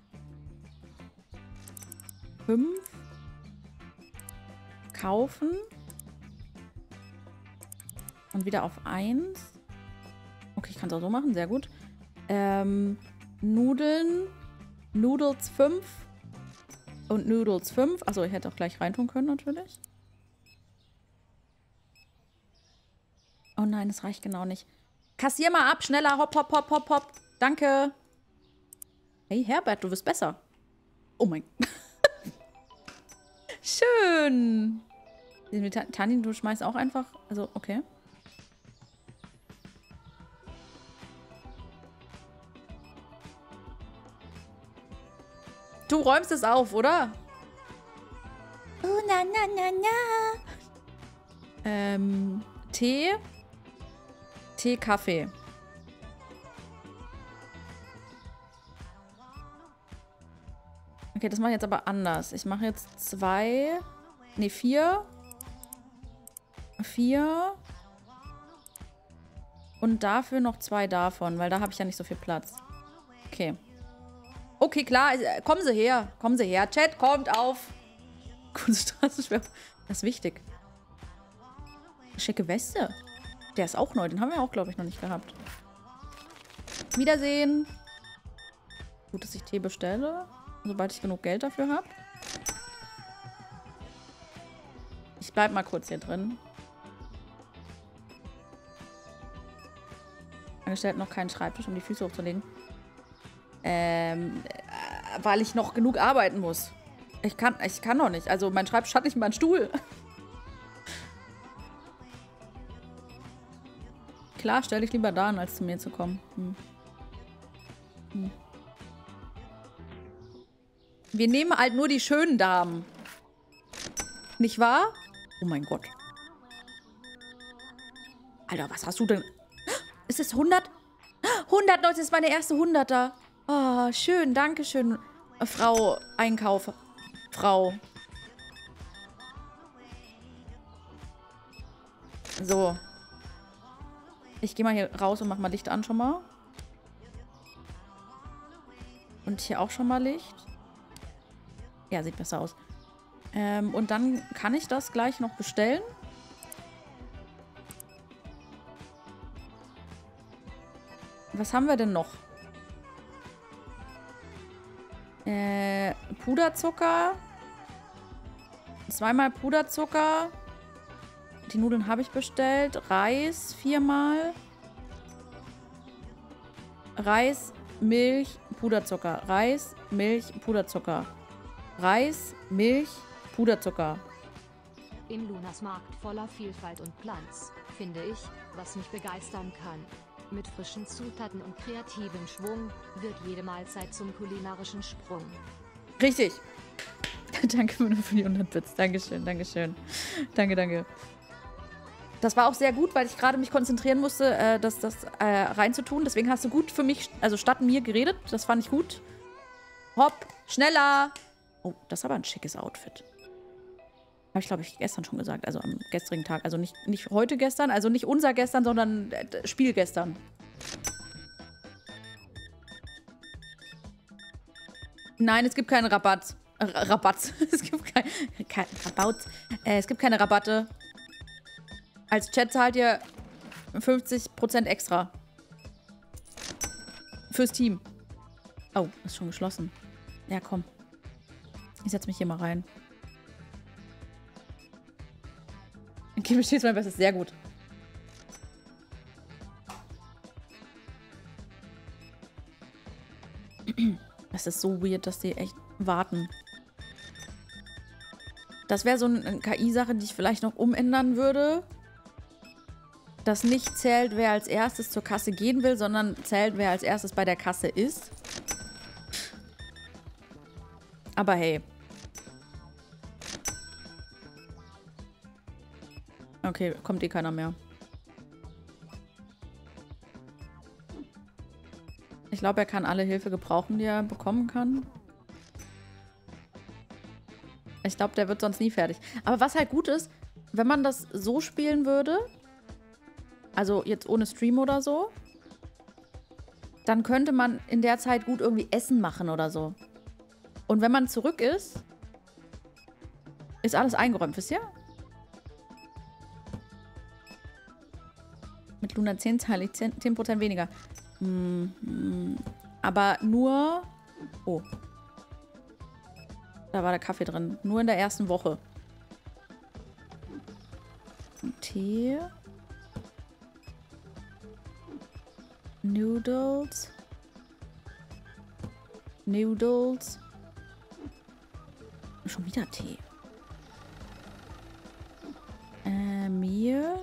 Kaufen. Und wieder auf 1. Okay, ich kann es auch so machen. Sehr gut. Nudeln. Noodles 5. Und Noodles 5. Achso, ich hätte auch gleich reintun können, natürlich. Oh nein, das reicht genau nicht. Kassier mal ab, schneller. Hopp, hopp, hopp, hopp, hopp. Danke. Hey, Herbert, du wirst besser. Oh mein Gott. Schön. Tani, du schmeißt auch einfach. Also, okay. Du räumst es auf, oder? Oh, na, na, na, na. Tee. Tee, Kaffee. Okay, das mache ich jetzt aber anders. Ich mache jetzt 2. Ne, 4. 4. Und dafür noch 2 davon, weil da habe ich ja nicht so viel Platz. Okay. Okay, klar. Kommen Sie her. Kommen Sie her. Chat, kommt auf. Kunststraßenschwer. Das ist wichtig. Schicke Weste. Der ist auch neu. Den haben wir auch, glaube ich, noch nicht gehabt. Wiedersehen. Gut, dass ich Tee bestelle. Sobald ich genug Geld dafür habe. Ich bleib mal kurz hier drin. Angestellt noch keinen Schreibtisch, um die Füße hochzulegen. Weil ich noch genug arbeiten muss. Ich kann noch nicht. Also mein Schreibtisch hat nicht mal einen Stuhl. Klar, stell dich lieber da an, als zu mir zu kommen. Wir nehmen halt nur die schönen Damen. Nicht wahr? Oh mein Gott. Alter, was hast du denn? Ist es 100? 100 Leute, das ist meine erste 100er. Oh, schön, danke schön, Frau Einkauf. Frau. So. Ich gehe mal hier raus und mach mal Licht an schon mal. Und hier auch schon mal Licht. Ja, sieht besser aus. Und dann kann ich das gleich noch bestellen. Was haben wir denn noch? Puderzucker. 2-mal Puderzucker. Die Nudeln habe ich bestellt. Reis 4-mal. Reis, Milch, Puderzucker. Reis, Milch, Puderzucker. Reis, Milch, Puderzucker. In Lunas Markt voller Vielfalt und Glanz, finde ich, was mich begeistern kann. Mit frischen Zutaten und kreativem Schwung wird jede Mahlzeit zum kulinarischen Sprung. Richtig. Danke für die 100 Bits. Dankeschön, Dankeschön. Danke, danke. Das war auch sehr gut, weil ich gerade mich konzentrieren musste, das reinzutun. Deswegen hast du gut für mich, also statt mir geredet. Das fand ich gut. Hopp, schneller. Oh, das ist aber ein schickes Outfit. Habe ich, glaube ich, gestern schon gesagt. Also am gestrigen Tag. Also nicht heute gestern, also nicht unser gestern, sondern Spiel gestern. Nein, es gibt keinen Rabatt. Rabatt. Es gibt kein Rabatt. Es gibt keine Rabatte. Als Chat zahlt ihr 50% extra. Fürs Team. Oh, ist schon geschlossen. Ja, komm. Ich setze mich hier mal rein. Okay, besteht mein Bestes. Sehr gut. Das ist so weird, dass die echt warten. Das wäre so eine KI-Sache, die ich vielleicht noch umändern würde. Dass nicht zählt, wer als erstes zur Kasse gehen will, sondern zählt, wer als erstes bei der Kasse ist. Aber hey. Okay, kommt eh keiner mehr. Ich glaube, er kann alle Hilfe gebrauchen, die er bekommen kann. Ich glaube, der wird sonst nie fertig. Aber was halt gut ist, wenn man das so spielen würde, also jetzt ohne Stream oder so, dann könnte man in der Zeit gut irgendwie Essen machen oder so. Und wenn man zurück ist, ist alles eingeräumt, wisst ihr? Mit Luna 10 teile ich 10% weniger. Aber nur... Oh. Da war der Kaffee drin. Nur in der ersten Woche. Tee. Noodles. Noodles. Schon wieder Tee. Mehl.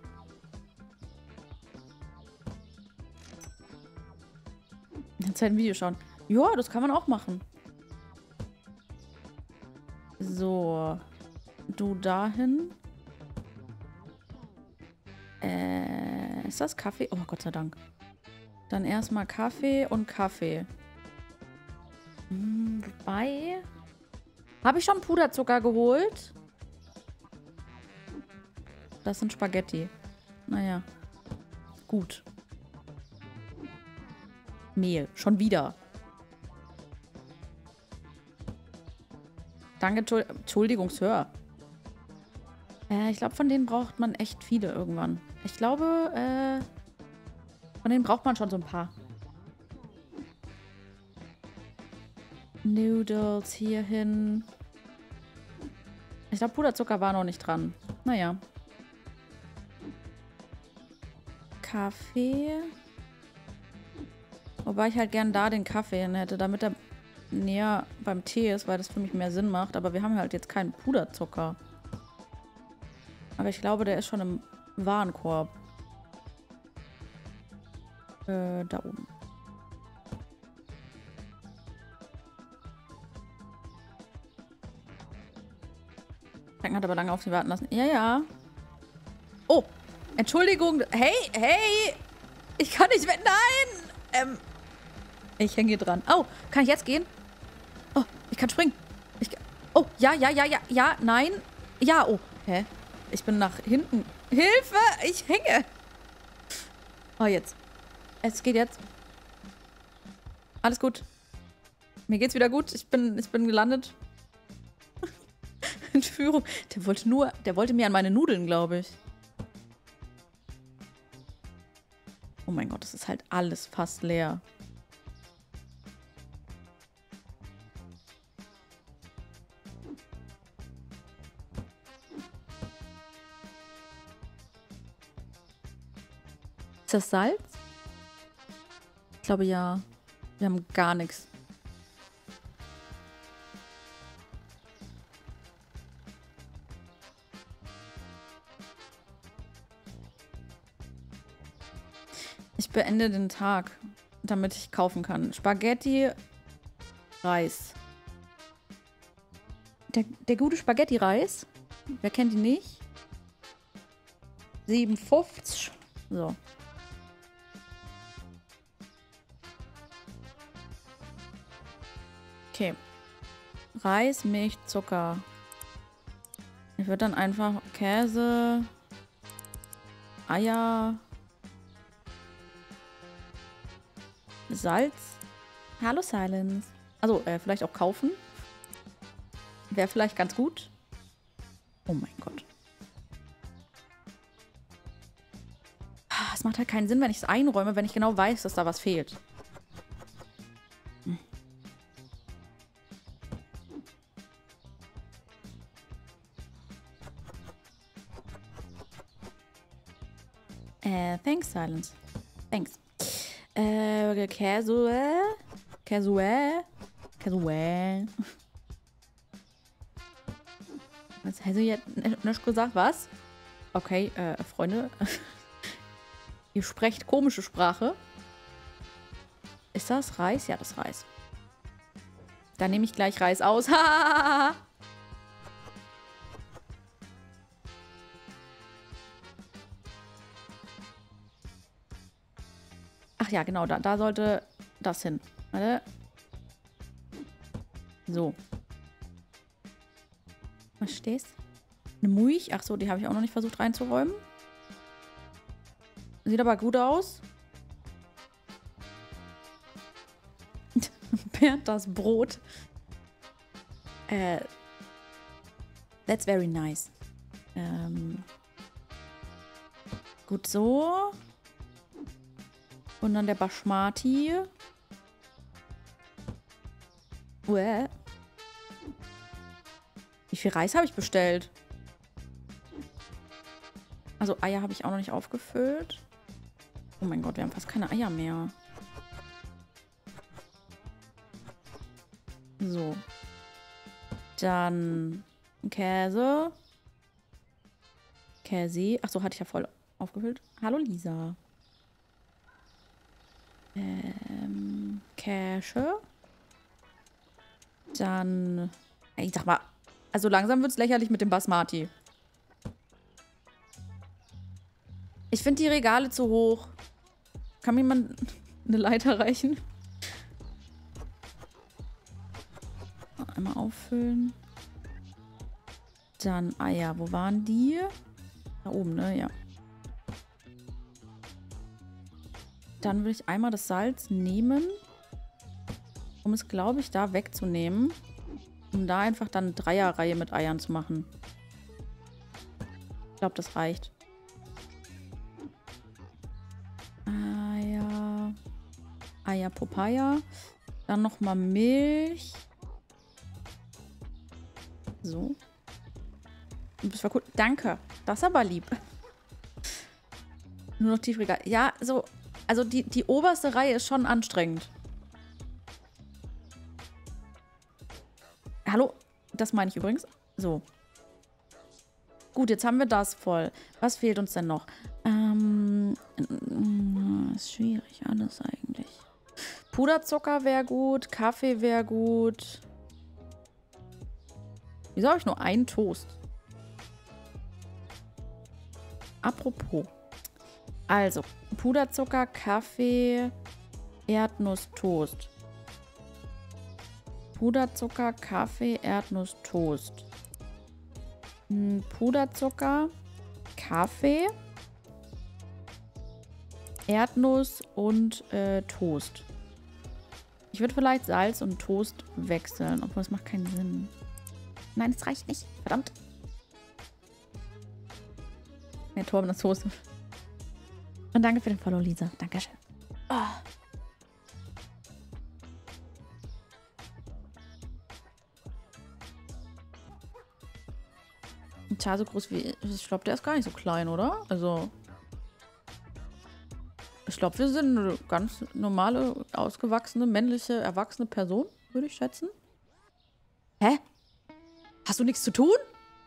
Jetzt halt ein Video schauen. Ja, das kann man auch machen. So. Du dahin. Ist das Kaffee? Oh, Gott sei Dank. Dann erstmal Kaffee und Kaffee. Wobei... Habe ich schon Puderzucker geholt? Das sind Spaghetti. Naja. Gut. Mehl. Schon wieder. Danke, Entschuldigung, Sir. Ich glaube, von denen braucht man echt viele irgendwann. Ich glaube, von denen braucht man schon so ein paar. Noodles hierhin. Ich glaube, Puderzucker war noch nicht dran. Naja. Kaffee. Wobei ich halt gern da den Kaffee hin hätte, damit er näher beim Tee ist, weil das für mich mehr Sinn macht. Aber wir haben halt jetzt keinen Puderzucker. Aber ich glaube, der ist schon im Warenkorb. Da oben. Frank hat aber lange auf sie warten lassen. Ja, ja. Oh, Entschuldigung. Hey, hey. Ich kann nicht weg. Nein. Ich hänge hier dran. Oh, kann ich jetzt gehen? Oh, ich kann springen. Oh, ja, ja, ja, ja, ja, nein. Ja, oh. Hä? Ich bin nach hinten. Hilfe, ich hänge. Oh, jetzt. Es geht jetzt. Alles gut. Mir geht's wieder gut. Ich bin gelandet. Entführung. Der wollte mir an meine Nudeln, glaube ich. Oh mein Gott, das ist halt alles fast leer. Ist das Salz? Ich glaube ja. Wir haben gar nichts. Ich beende den Tag, damit ich kaufen kann. Spaghetti, Reis. Der gute Spaghetti-Reis. Wer kennt ihn nicht? 7,50. So. Okay. Reis, Milch, Zucker. Ich würde dann einfach Käse, Eier, Salz. Hallo Silence. Also, vielleicht auch kaufen. Wäre vielleicht ganz gut. Oh mein Gott. Es macht halt keinen Sinn, wenn ich es einräume, wenn ich genau weiß, dass da was fehlt. Thanks, Silence. Thanks. Käse. Was hast du jetzt nicht gesagt? Was? Okay, Freunde. Ihr sprecht komische Sprache. Ist das Reis? Ja, das ist Reis. Dann nehme ich gleich Reis aus. Ach ja, genau. Da sollte das hin. Warte. So. Was stehst? Eine Milch? Ach so, die habe ich auch noch nicht versucht reinzuräumen. Sieht aber gut aus. Bernd das Brot. That's very nice. Gut so. Und dann der Basmati. Uäh. Wie viel Reis habe ich bestellt? Also Eier habe ich auch noch nicht aufgefüllt. Oh mein Gott, wir haben fast keine Eier mehr. So. Dann Käse. Käse. Achso, hatte ich ja voll aufgefüllt. Hallo Lisa. Käse. Dann. Ich sag mal, also langsam wird es lächerlich mit dem Basmati. Ich finde die Regale zu hoch. Kann mir jemand eine Leiter reichen? Einmal auffüllen. Dann Eier. Wo waren die? Da oben, ne? Ja. Dann will ich einmal das Salz nehmen, um es, glaube ich, da wegzunehmen. Um da einfach dann eine Dreierreihe mit Eiern zu machen. Ich glaube, das reicht. Eier. Eier Popeye. Dann nochmal Milch. So. Das war cool. Danke. Das ist aber lieb. Nur noch Tiefregal. Ja, so. Also die oberste Reihe ist schon anstrengend. Hallo? Das meine ich übrigens. So. Gut, jetzt haben wir das voll. Was fehlt uns denn noch? Ist schwierig alles eigentlich. Puderzucker wäre gut. Kaffee wäre gut. Wieso habe ich nur einen Toast? Apropos. Also, Puderzucker, Kaffee, Erdnuss-Toast. Puderzucker, Kaffee, Erdnuss-Toast. Puderzucker, Kaffee, Erdnuss und Toast. Ich würde vielleicht Salz und Toast wechseln, obwohl es macht keinen Sinn. Nein, es reicht nicht. Verdammt. Mehr Torben als Toast. Und danke für den Follow, Lisa. Dankeschön. Oh. Ein Char so groß wie... Ich glaube, der ist gar nicht so klein, oder? Also... Ich glaube, wir sind eine ganz normale, ausgewachsene, männliche, erwachsene Person, würde ich schätzen. Hä? Hast du nichts zu tun?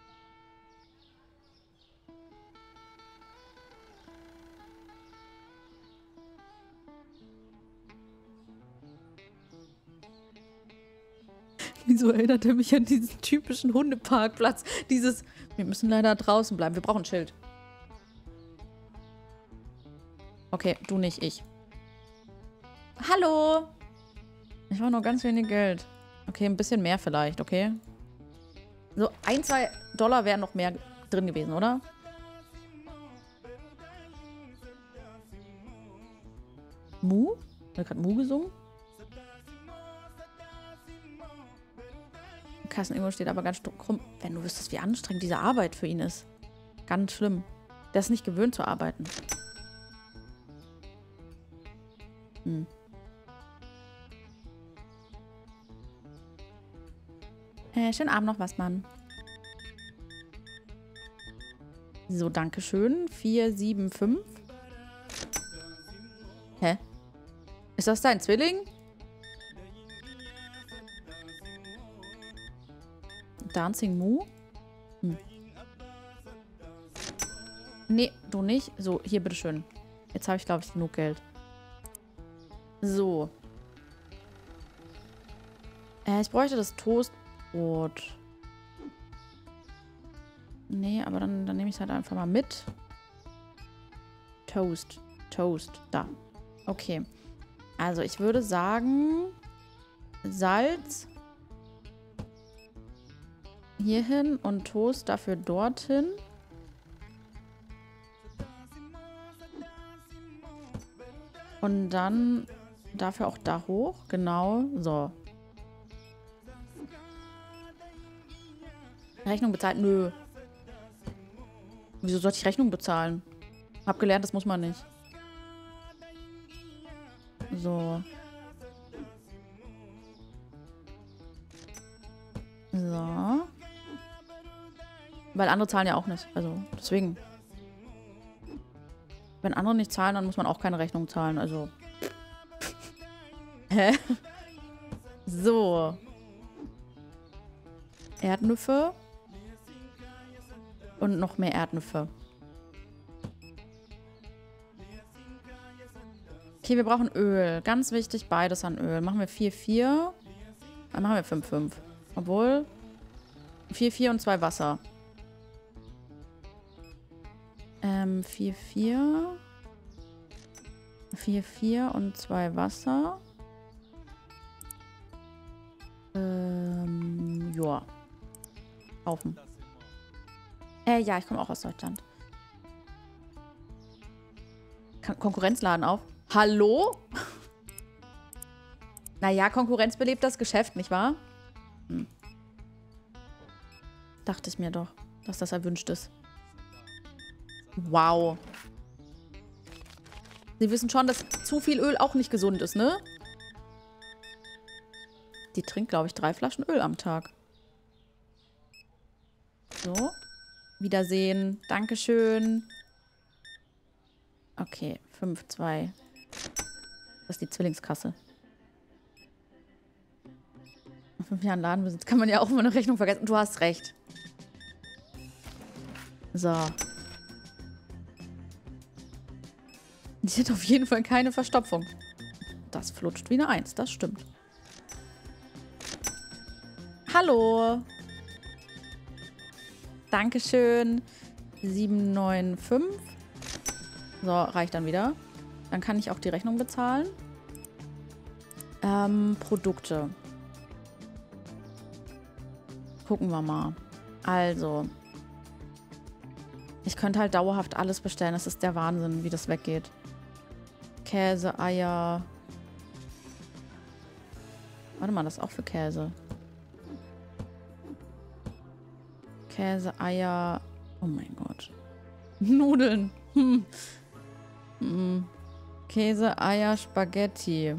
Wieso erinnert er mich an diesen typischen Hundeparkplatz? Dieses, wir müssen leider draußen bleiben. Wir brauchen ein Schild. Okay, du nicht, ich. Hallo! Ich brauche noch ganz wenig Geld. Okay, ein bisschen mehr vielleicht, okay? So, 1, 2 Dollar wären noch mehr drin gewesen, oder? Mu? Hat gerade Mu gesungen? Kassen irgendwo steht aber ganz krumm. Wenn du wüsstest, wie anstrengend diese Arbeit für ihn ist. Ganz schlimm. Der ist nicht gewöhnt zu arbeiten. Schönen Abend noch, was, Mann. So, danke schön. 4, 7, 5. Hä? Ist das dein Zwilling? Dancing Mu? Nee, du nicht. So, hier, bitteschön. Jetzt habe ich, glaube ich, genug Geld. So. Ich bräuchte das Toastbrot. Nee, aber dann nehme ich es halt einfach mal mit. Toast. Toast. Da. Okay. Also, ich würde sagen... Salz... hierhin und Toast dafür dorthin. Und dann dafür auch da hoch. Genau. So. Rechnung bezahlt? Nö. Wieso sollte ich Rechnung bezahlen? Hab gelernt, das muss man nicht. So. So. Weil andere zahlen ja auch nicht. Also, deswegen. Wenn andere nicht zahlen, dann muss man auch keine Rechnung zahlen. Also. Hä? So. Erdnüsse. Und noch mehr Erdnüsse. Okay, wir brauchen Öl. Ganz wichtig, beides an Öl. Machen wir 4,4. Dann machen wir 5,5. Obwohl. 4,4 und 2 Wasser. 4,4. 4,4 und 2 Wasser. Ja. Kaufen. Ja, ich komme auch aus Deutschland. Konkurrenzladen auf. Hallo? Naja, Konkurrenz belebt das Geschäft, nicht wahr? Hm. Dachte ich mir doch, dass das erwünscht ist. Wow. Sie wissen schon, dass zu viel Öl auch nicht gesund ist, ne? Die trinkt, glaube ich, 3 Flaschen Öl am Tag. So. Wiedersehen. Dankeschön. Okay, 5,2. Das ist die Zwillingskasse. Nach 5 Jahren Ladenbesitz kann man ja auch mal eine Rechnung vergessen. Du hast recht. So. Die hat auf jeden Fall keine Verstopfung. Das flutscht wie eine 1, das stimmt. Hallo. Dankeschön. 7,95. So, reicht dann wieder. Dann kann ich auch die Rechnung bezahlen. Produkte. Gucken wir mal. Also. Ich könnte halt dauerhaft alles bestellen. Das ist der Wahnsinn, wie das weggeht. Käse, Eier. Warte mal, das ist auch für Käse. Käse, Eier. Oh mein Gott. Nudeln. Käse, Eier, Spaghetti.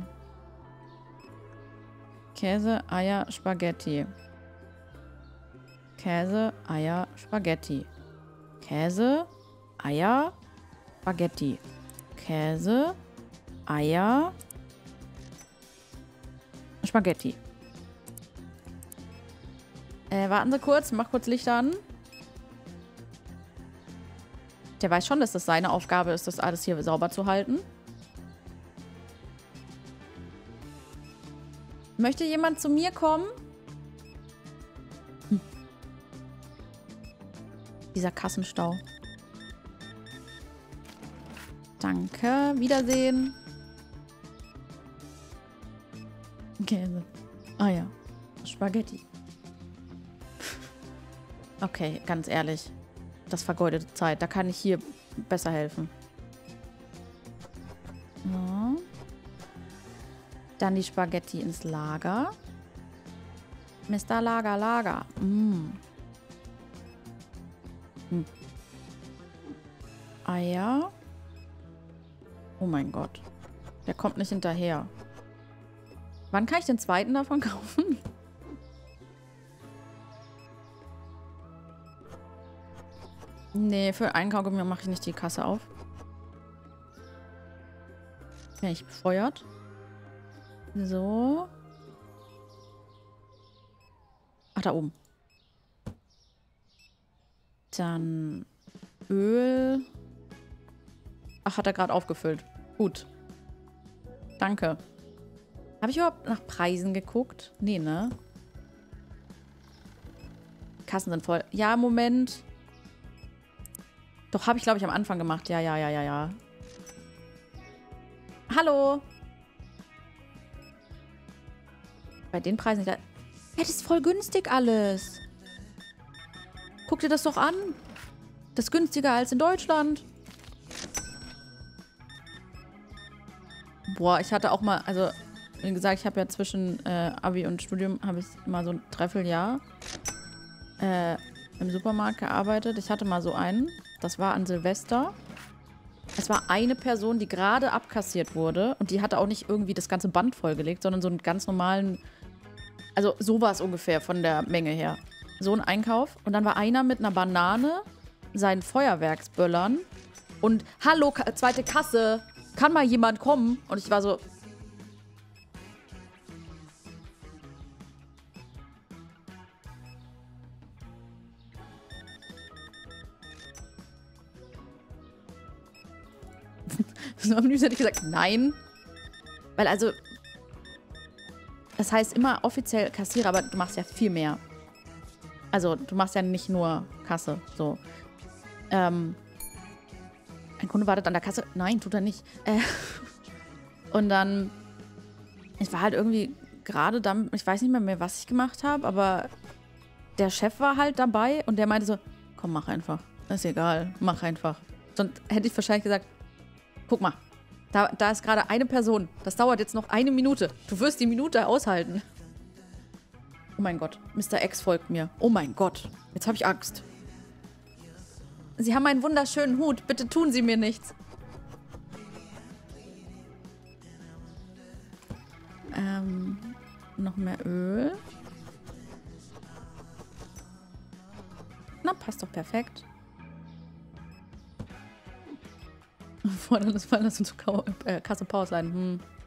Käse, Eier, Spaghetti. Käse, Eier, Spaghetti. Käse, Eier, Spaghetti. Käse, Eier, Spaghetti. Warten Sie kurz, mach kurz Licht an. Der weiß schon, dass das seine Aufgabe ist, das alles hier sauber zu halten. Möchte jemand zu mir kommen? Dieser Kassenstau. Danke. Wiedersehen. Käse. Eier. Spaghetti. Okay, ganz ehrlich. Das vergeudete Zeit. Da kann ich hier besser helfen. So. Dann die Spaghetti ins Lager. Mr. Lager, Lager. Eier. Oh mein Gott. Der kommt nicht hinterher. Wann kann ich den zweiten davon kaufen? Nee, für einen Kaugummi mache ich nicht die Kasse auf. Bin ich befeuert. So. Ach, da oben. Dann Öl. Ach, hat er gerade aufgefüllt. Gut. Danke. Habe ich überhaupt nach Preisen geguckt? Nee, ne? Kassen sind voll. Ja, Moment. Doch, habe ich, glaube ich, am Anfang gemacht. Ja. Hallo. Bei den Preisen... Ja, das ist voll günstig alles. Guck dir das doch an. Das ist günstiger als in Deutschland. Boah, ich hatte auch mal, also wie gesagt, ich habe ja zwischen Abi und Studium habe ich mal so ein Dreivierteljahr im Supermarkt gearbeitet. Ich hatte mal so einen, das war an Silvester. Es war eine Person, die gerade abkassiert wurde und die hatte auch nicht irgendwie das ganze Band vollgelegt, sondern so einen ganz normalen, also sowas ungefähr von der Menge her. So ein Einkauf. Und dann war einer mit einer Banane, seinen Feuerwerksböllern und hallo, zweite Kasse, kann mal jemand kommen? Und ich war so... So am liebsten hätte ich gesagt, nein. Weil also, das heißt immer offiziell Kassierer, aber du machst ja viel mehr. Also du machst ja nicht nur Kasse, so. Ein Kunde wartet an der Kasse. Nein, tut er nicht. Und dann, ich war halt irgendwie gerade dann, ich weiß nicht mehr, was ich gemacht habe, aber der Chef war halt dabei und der meinte so, komm, mach einfach. Ist egal, mach einfach. Sonst hätte ich wahrscheinlich gesagt, guck mal, da ist gerade eine Person. Das dauert jetzt noch 1 Minute. Du wirst die Minute aushalten. Oh mein Gott, Mr. X folgt mir. Oh mein Gott, jetzt habe ich Angst. Sie haben einen wunderschönen Hut. Bitte tun Sie mir nichts. Noch mehr Öl. Na, passt doch perfekt. Vorderles Fall, das sind so Kasse Powerline.